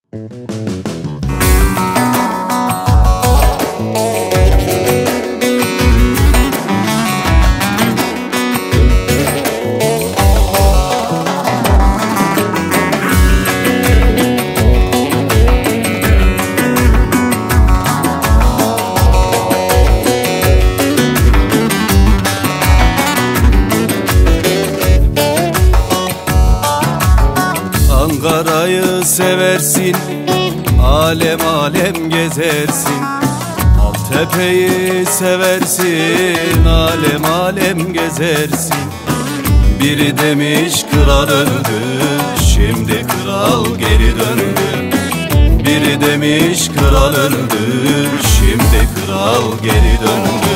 Ankara'yı seversin, alem alem gezersin. Maltepe'yi seversin, alem alem gezersin. Biri demiş kral öldü, şimdi kral geri döndü. Biri demiş kral öldü, şimdi kral geri döndü.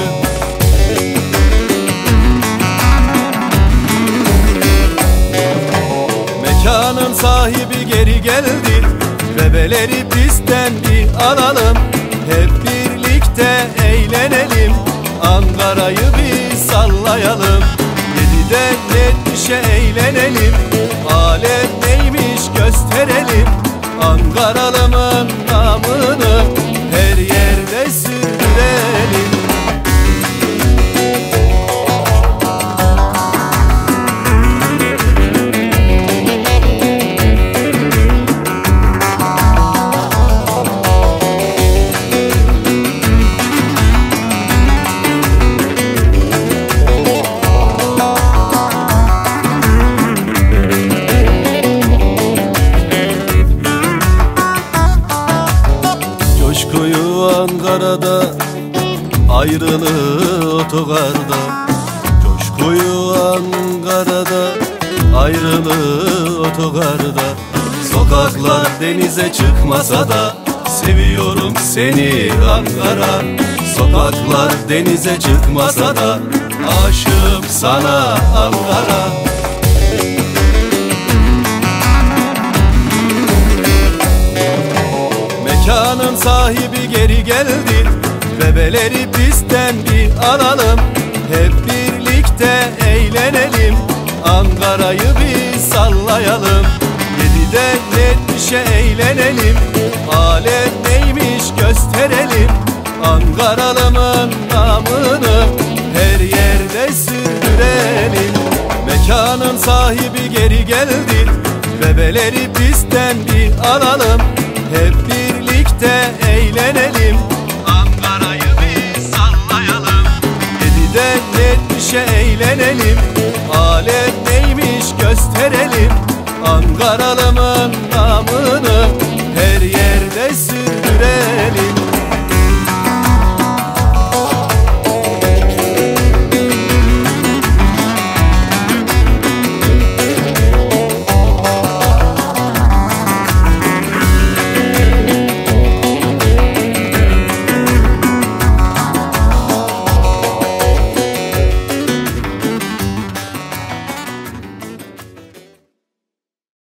Mekanın sahibi geri geldi, bebeleri pistten bir alalım. Hep birlikte eğlenelim, Ankara'yı bir sallayalım. 7'den 70'e eğlenelim, alem neymiş gösterelim. Ankaralımın namını her yerde sürdürelim. Coşkuyu Ankara'da, ayrılığı otogarda. Coşkuyu Ankara'da, ayrılığı otogarda. Sokaklar denize çıkmasa da seviyorum seni Ankara. Sokaklar denize çıkmasa da aşığım sana Ankara. Mekanın sahibi geri geldi, bebeleri pistten bir alalım. Hep birlikte eğlenelim, Ankara'yı bir sallayalım. 7'den 70'e eğlenelim, alem neymiş gösterelim. Ankaralımın namını her yerde sürdürelim. Mekanın sahibi geri geldi, bebeleri pistten bir alalım. Hep birlikte eğlenelim, Ankara'yı bir sallayalım. 7'den 70'e eğlenelim, alem neymiş gösterelim. Ankaralımın namı